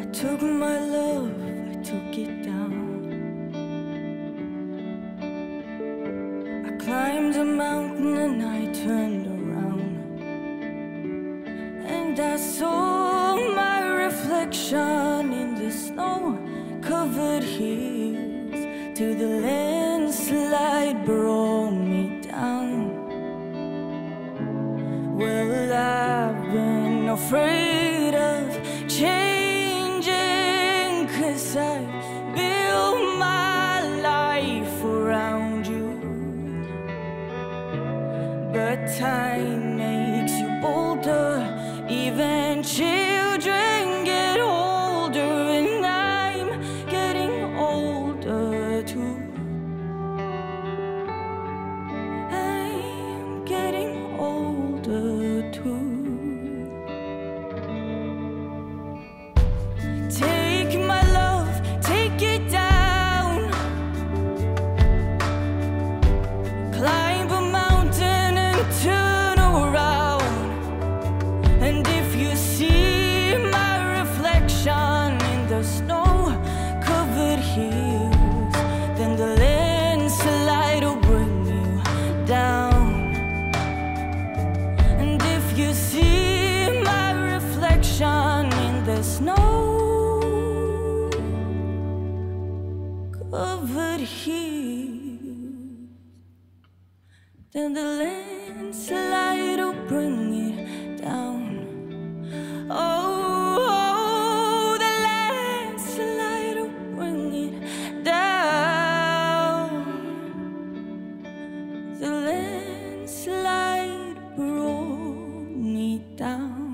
took my love, I took it down. I climbed a mountain and I turned around, and I saw my reflection in the snow-covered hills, till the landslide brought me down. Well, I've been afraid of changing, 'cause I built my life around you. But time makes you bolder, even children get older, and I'm getting older too. I'm getting older too. Take my love, take it down. Climb a mountain and turn around. And if you see my reflection in the snow-covered hills, then the landslide will bring you down. And if you see my reflection in the snow-covered hills, then the landslide will bring it down. Oh, the landslide will bring it down. The landslide brought me down.